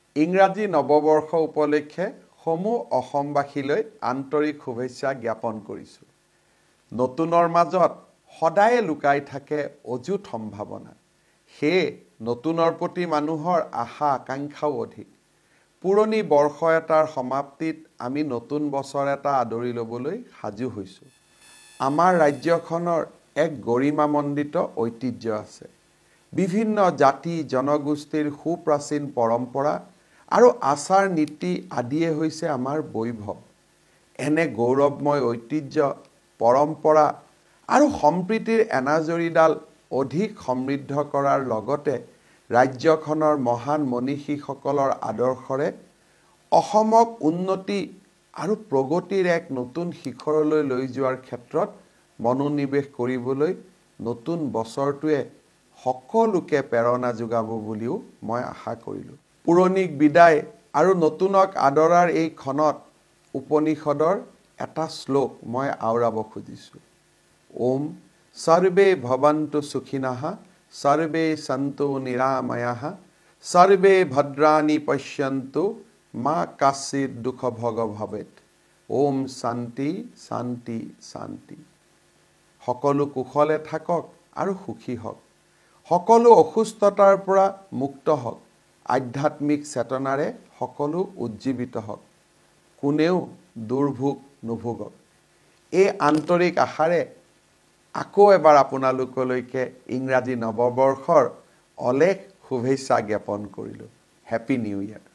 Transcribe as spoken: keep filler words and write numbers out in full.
ইংৰাজী নৱবৰ্ষ উপলক্ষে সমূহ অসমবাসীলৈ আন্তৰিক শুভেচ্ছা জ্ঞাপন কৰিছোঁ। নতুনৰ মাজত সদায় লুকাই থাকে অযুত সম্ভাৱনা। সেয়ে নতুনৰ প্ৰতি মানুহৰ আশা আকাংক্ষাও অধিক। পুৰণি বৰ্ষ এটাৰ সমাপ্তিত আমি নতুন বছৰ এটা আদৰি ল'বলৈ সাজু হৈছোঁ। আমাৰ ৰাজ্যখনৰ এক গৰিমামণ্ডিত ঐতিহ্য আছে। বিভিন্ন জাতি জনগোষ্ঠীৰ সুপ্ৰাচীন পৰম্পৰা আৰু আচাৰ নীতি আদিয়ে হৈছে আমাৰ বৈভৱ। এনে গৌৰৱময় ঐতিহ্য পৰম্পৰা আৰু সম্প্ৰীতিৰ এনাজৰীডাল অধিক সমৃদ্ধ কৰাৰ লগতে ৰাজ্যখনৰ মহান মনীষীসকলৰ আদৰ্শৰে অসমক উন্নতি আৰু প্ৰগতিৰ এক নতুন শিখৰলৈ লৈ যোৱাৰ ক্ষেত্ৰত মনোনিৱেশ কৰিবলৈ নতুন বছৰটোৱে সকলোকে প্ৰেৰণা যোগাব বুলিও মই আশা কৰিলোঁ। পুৰণিক বিদায় আৰু নতুনক আদৰাৰ এই ক্ষণত উপনিষদৰ এটা শ্লোক মই আওৰাব খুজিছোঁ। ওম সৰ্বে ভৱন্তু সুখিনঃ সৰ্বে সন্তু নিৰাময়াঃ সৰ্বে ভদ্ৰাণি পশ্যন্তু মা কাশ্চিৎ দুঃখ ভগ ভৱেৎ। ওম শান্তি শান্তি শান্তি। সকলো কুশলে থাকক আৰু সুখী হওক। সকলো অসুস্থতাৰ পৰা মুক্ত হওক। আধ্যাত্মিক চেতনাৰে সকলো উজ্জীৱিত হওক। কোনেও দুৰ্ভোগ নুভোগক। এই আন্তৰিক আশাৰে আকৌ এবাৰ আপোনালোকলৈকে ইংৰাজী নৱবৰ্ষৰ অলেখ শুভেচ্ছা জ্ঞাপন কৰিলোঁ। Happy new year.